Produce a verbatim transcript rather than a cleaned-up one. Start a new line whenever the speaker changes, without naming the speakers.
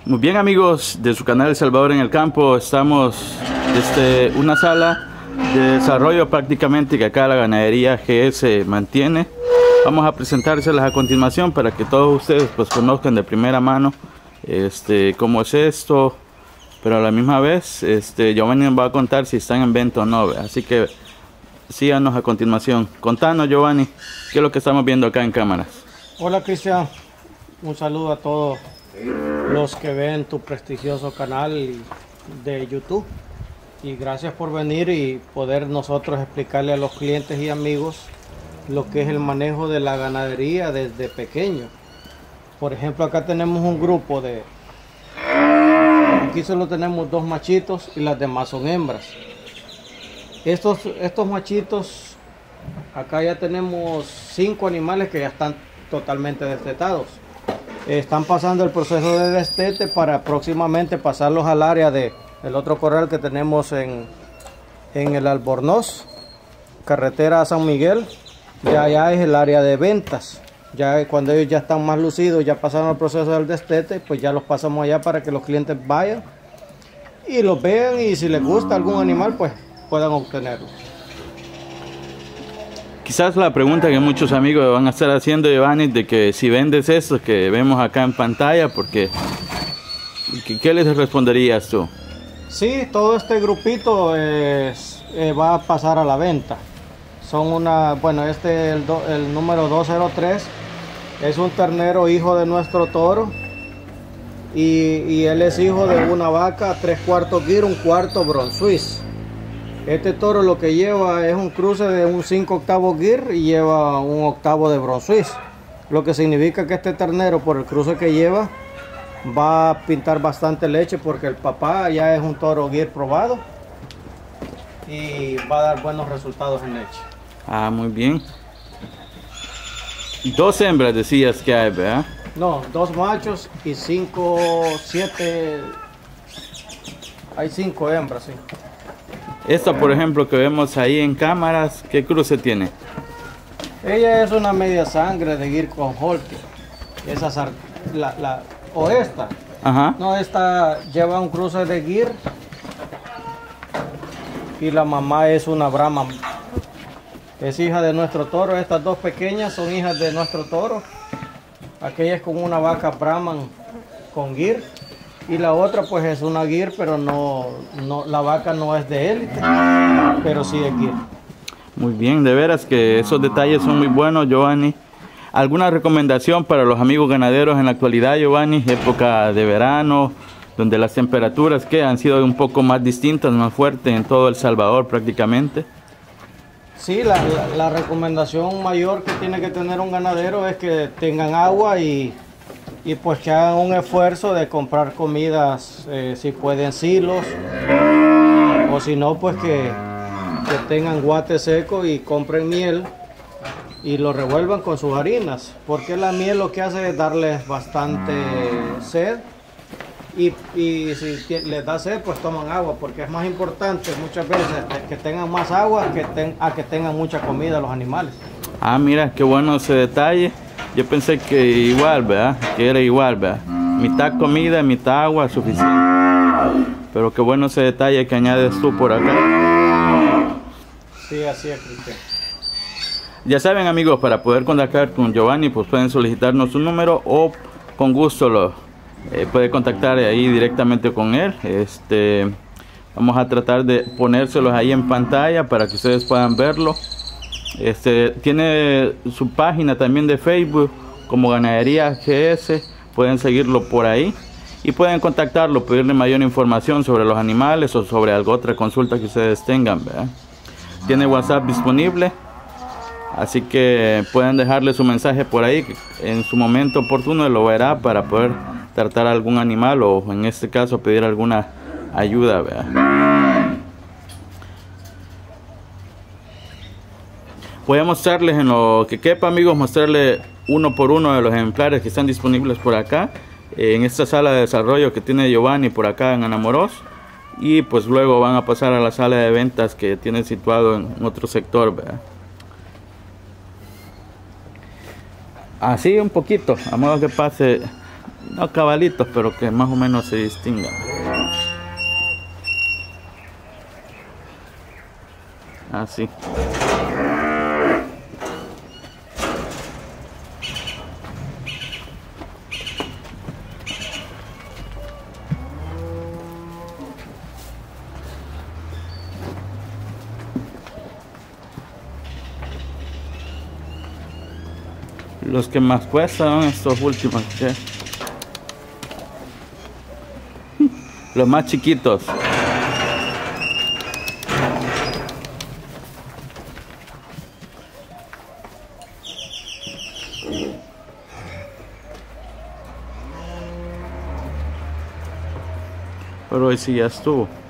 Muy bien, amigos de su canal El Salvador en el Campo, estamos desde una sala de desarrollo prácticamente que acá la ganadería G S mantiene. Vamos a presentárselas a continuación para que todos ustedes pues conozcan de primera mano este cómo es esto, pero a la misma vez este Giovanni nos va a contar si están en venta o no, así que síganos a continuación. Contanos, Giovanni, qué es lo que estamos viendo acá en cámaras.
Hola, Cristian, un saludo a todos los que ven tu prestigioso canal de YouTube y gracias por venir y poder nosotros explicarle a los clientes y amigos lo que es el manejo de la ganadería desde pequeño. Por ejemplo, acá tenemos un grupo de, aquí solo tenemos dos machitos y las demás son hembras. Estos, estos machitos, acá ya tenemos cinco animales que ya están totalmente destetados. Están pasando el proceso de destete para próximamente pasarlos al área de el otro corral que tenemos en, en el Albornoz, carretera a San Miguel. Ya allá es el área de ventas. Ya cuando ellos ya están más lucidos, ya pasaron el proceso del destete, pues ya los pasamos allá para que los clientes vayan y los vean y si les gusta algún animal, pues puedan obtenerlo.
Quizás la pregunta que muchos amigos van a estar haciendo, Giovanni, de que si vendes esto que vemos acá en pantalla, porque ¿qué les responderías tú?
Sí, todo este grupito es, eh, va a pasar a la venta. Son una, bueno, este el, do, el número doscientos tres es un ternero hijo de nuestro toro y, y él es hijo de una vaca tres cuartos Gir, un cuarto Bron Swiss. Este toro lo que lleva es un cruce de un cinco octavos Gir y lleva un octavo de Bron Swiss, lo que significa que este ternero, por el cruce que lleva, va a pintar bastante leche porque el papá ya es un toro Gir probado y va a dar buenos resultados en leche.
Ah, muy bien. Dos hembras decías que hay, ¿verdad?
No, dos machos y cinco, siete, hay cinco hembras, sí.
Esta, por ejemplo, que vemos ahí en cámaras, ¿qué cruce tiene?
Ella es una media sangre de Gir con Holti. Esa, la, la, o esta.
Ajá.
No, esta lleva un cruce de Gir y la mamá es una Brahman. Es hija de nuestro toro. Estas dos pequeñas son hijas de nuestro toro. Aquella es como una vaca Brahman con Gir. Y la otra pues es una Gir, pero no, no, la vaca no es de élite, pero sí es Gir.
Muy bien, de veras que esos detalles son muy buenos, Giovanni. ¿Alguna recomendación para los amigos ganaderos en la actualidad, Giovanni? Época de verano, donde las temperaturas que han sido un poco más distintas, más fuertes en todo El Salvador prácticamente.
Sí, la, la, la recomendación mayor que tiene que tener un ganadero es que tengan agua y... y pues que hagan un esfuerzo de comprar comidas, eh, si pueden silos, o si no pues que, que tengan guate seco y compren miel y lo revuelvan con sus harinas, porque la miel lo que hace es darles bastante sed y, y si les da sed pues toman agua, porque es más importante muchas veces que tengan más agua que ten, a que tengan mucha comida los animales.
Ah, mira, qué bueno ese detalle. Yo pensé que igual, ¿verdad? Que era igual, ¿verdad? Mitad comida, mitad agua, suficiente. Pero qué bueno ese detalle que añades tú por acá.
Sí, así es, Cristian.
Ya saben, amigos, para poder contactar con Giovanni, pues pueden solicitarnos un número o con gusto lo eh, puede contactar ahí directamente con él. Este, vamos a tratar de ponérselos ahí en pantalla para que ustedes puedan verlo. Este, tiene su página también de Facebook como Ganadería G S, pueden seguirlo por ahí y pueden contactarlo, pedirle mayor información sobre los animales o sobre alguna otra consulta que ustedes tengan, ¿verdad? Tiene WhatsApp disponible, así que pueden dejarle su mensaje por ahí, en su momento oportuno lo verá para poder tratar algún animal o en este caso pedir alguna ayuda, ¿verdad? Voy a mostrarles en lo que quepa, amigos, mostrarles uno por uno de los ejemplares que están disponibles por acá, eh, en esta sala de desarrollo que tiene Giovanni por acá en Anamorós, y pues luego van a pasar a la sala de ventas que tiene situado en otro sector, ¿verdad? Así un poquito, a modo que pase no cabalitos, pero que más o menos se distingan. Así. Los que más cuestan son estos últimos, ¿qué? Los más chiquitos. Pero hoy sí ya estuvo.